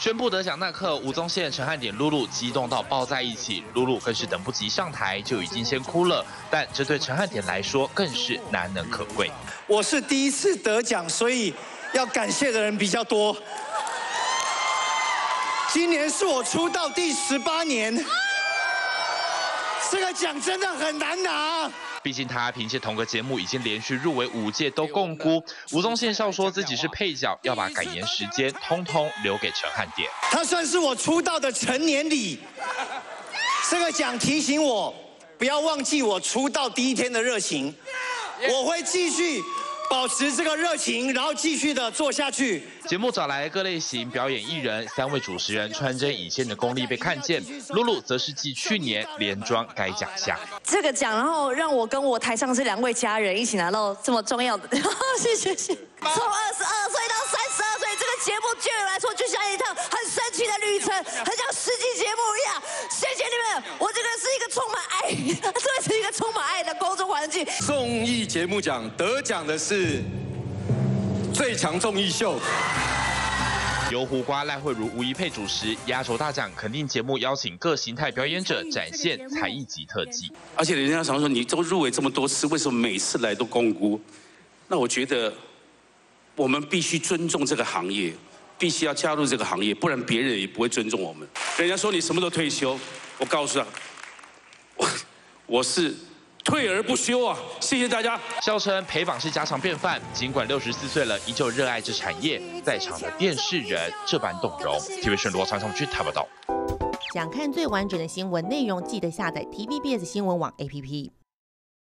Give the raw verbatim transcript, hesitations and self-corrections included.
宣布得奖那刻，吴宗宪、陈汉典、露露激动到抱在一起，露露更是等不及上台就已经先哭了。但这对陈汉典来说更是难能可贵。 我是第一次得奖，所以要感谢的人比较多。今年是我出道第十八年，这个奖真的很难拿。 毕竟他凭借同个节目已经连续入围五届都共估。吴宗宪笑说自己是配角，要把感言时间通通留给陈汉典。 他算是我出道的成年礼。这个奖提醒我不要忘记我出道第一天的热情，我会继续保持这个热情，然后继续的做下去。 节目找来各类型表演艺人，三位主持人穿针引线的功力被看见。露露则是继去年连庄该奖项。 这个奖，然后让我跟我台上这两位家人一起拿到这么重要的，谢谢谢。从二十二岁到三十二岁，这个节目对我来说就像一趟很神奇的旅程，很像实际节目一样。谢谢你们，我这个是一个充满爱，这是一个充满爱的工作环境。 综艺节目奖得奖的是。 最强综艺秀， 由胡瓜、赖慧如、吴怡佩主持，压轴大奖肯定节目邀请各形态表演者展现才艺级特技。 而且人家常说你都入围这么多次，为什么每次来都共估？那我觉得我们必须尊重这个行业，必须要加入这个行业，不然别人也不会尊重我们。人家说你什么都退休，我告诉他，我我是。 退而不休啊！谢谢大家。 笑称陪榜是家常便饭，尽管六十四岁了，依旧热爱这产业。在场的电视人这般动容。T V 顺罗传上去台报道。 想看最完整的新闻内容，记得下载 T V B S 新闻网 A P P。